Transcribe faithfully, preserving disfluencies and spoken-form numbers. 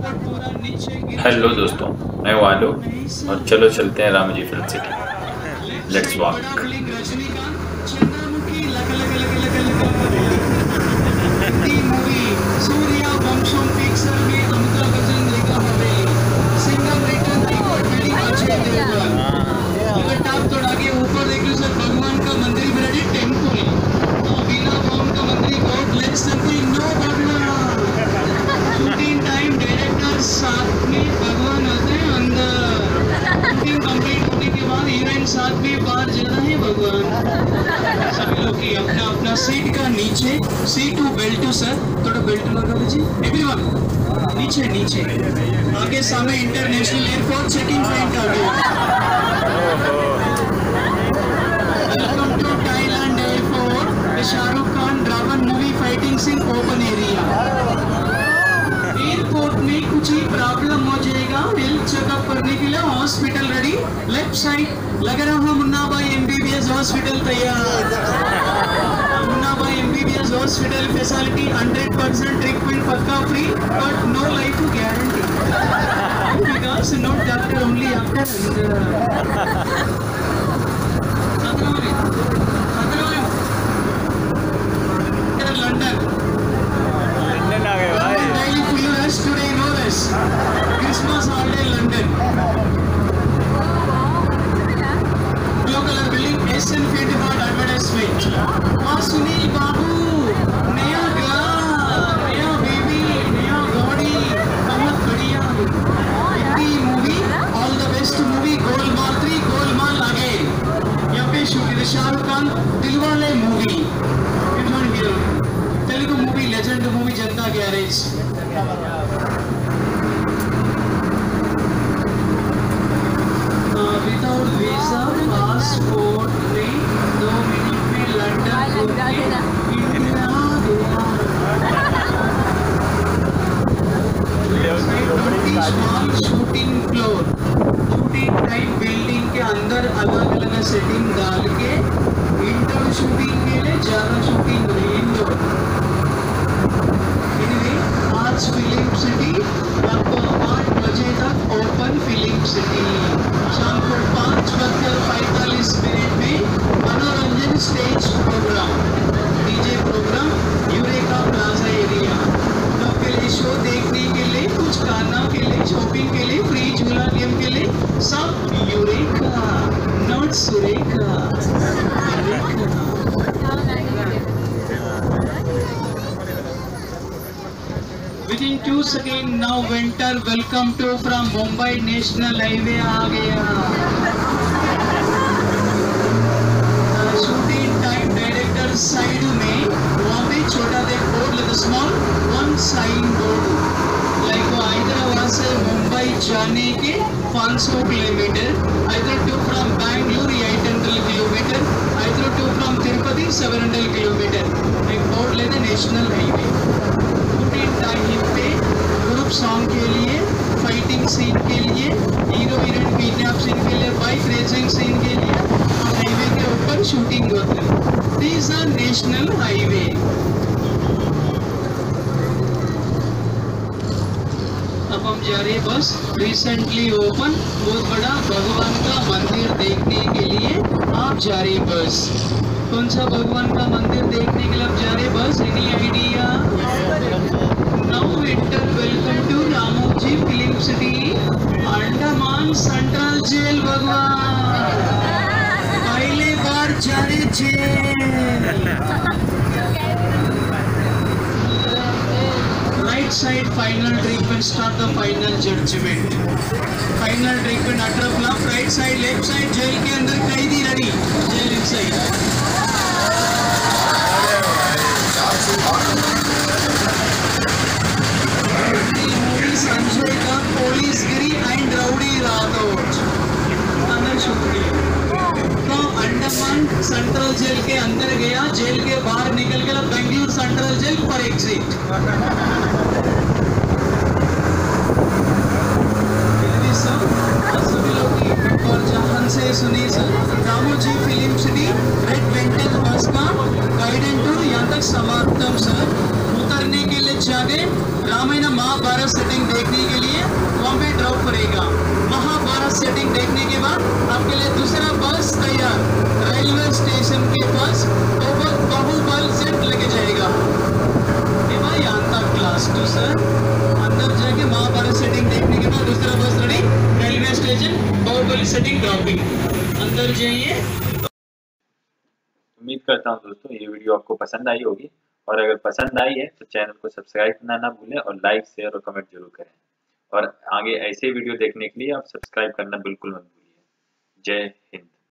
Hello दोस्तों, मैं वालो और चलो चलते हैं Ramoji film city. Let's walk. ऊपर देख लो सर, भगवान का मंदिर भी रेडी, टेम्पल बिना भगवान का मंदिर गॉड लेट्स समथिंग नो भगवान। शूटिंग टाइम डायरेक्टर साथ में भगवान आते हैं अंदर। शूटिंग कंप्लीट होने के बाद हीरोइन साथ में बाहर जाना है भगवान। सभी लोग की अपना अपना सीट का नीचे, seat to belt to sir, थोड़ा बेल्ट लगा लीजिए एवरीवन। नीचे नीचे आगे सामने इंटरनेशनल एयरपोर्ट चेकिंग पॉइंट आ गया। Welcome to Thailand Airport. The Shahrukh Khan Dragon movie fighting scene open area. Airport में कुछ ही प्रॉब्लम हो जाएगा, हेल्थ चेकअप करने के लिए हॉस्पिटल रेडी। लेफ्ट साइड लग रहा मुन्ना भाई एमबीबीएस हॉस्पिटल तैयार। मुन्ना भाई MBBS hospital facility hundred percent treatment पक्का free but no life guarantee because not doctor only after. London. London आ गए भाई। Daily full rest today no rest. Christmas holiday London. Blue color building S N Hyderabad advertisement. हाँ सुनील बाबू, नया glass, नया baby, नया body, बहुत बढ़िया। Hindi movie, all the best movie, Golmaal three, Golmaal again. यहाँ पे shooting Shahrukh Khan Dilwale movie. Telugu movie legend movie Janatha garage. Without visa passport में दो मिनट में London shooting floor. Shooting time building के अंदर अलग अलग सेटिंग डाल के इंडोर शूटिंग के लिए ज्यादा शूटिंग नहीं इंडोर। आज फिल्म सिटी आपको आठ बजे तक ओपन फिल्म सिटी। शाम को पाँच बजकर पैंतालीस मिनट में मनोरंजन stage programme, DJ programme Eureka plaza area. लोग के लिए शो देखने के लिए, कुछ खाना के लिए, शॉपिंग के लिए, फ्री झूला गेम के लिए सब Eureka, not Surekha. Within two seconds now winter welcome to from Mumbai National Highway आ गया। शूटिंग टाइम डायरेक्टर साइड में वहाँ पे छोटा देख बोर्ड लगा, small one sign board like वो हैदराबाद से मुंबई जाने के पाँच सौ kilometre, either to from Bangalore eight hundred kilometre, either to from Tirupati seven hundred kilometre. एक बोर्ड लेते नेशनल हाईवे। टाइम पे ग्रुप सॉन्ग के लिए, फाइटिंग सीन के लिए, हीरो हीरोइन किडनैप सीन के लिए, बाइक रेसिंग सीन के लिए और हाईवे के ऊपर शूटिंग होती है। This are national highway. अब हम जा रहे हैं बस रिसेंटली ओपन बहुत बड़ा भगवान का मंदिर देखने के लिए आप जा रहे बस। कौन सा भगवान का मंदिर देखने के लिए आप जा रहे bus? Any idea? Now enter welcome to Ramoji Film City, Andaman central jail भगवान। पहले बार जा रहे jail. Right side final treatment start the final judgment. Final treatment अठारह flop, right side left side jail के अंदर कैदी रेडी, जेल inside। संजय का Policegiri and rowdy Rathore अंदर शूटिंग तो अंडमान सेंट्रल जेल के अंदर गया, जेल के बाहर निकल गया बेंगलुरु सेंट्रल जेल पर एग्जिट। सभी लोग और जहां से सुनिए sir, Ramoji film city red vintage bus का गाइडेड टूर यहाँ तक समाप्तम सर। उतरने के लिए जागे रामायण महाभारत सेटिंग देखने के लिए सेटिंग ड्रॉपिंग अंदर जाइए। उम्मीद करता हूँ दोस्तों ये वीडियो आपको पसंद आई होगी, और अगर पसंद आई है तो चैनल को सब्सक्राइब करना ना भूलें और लाइक शेयर और कमेंट जरूर करें, और आगे ऐसे वीडियो देखने के लिए आप सब्सक्राइब करना बिल्कुल मत भूलिए। जय हिंद।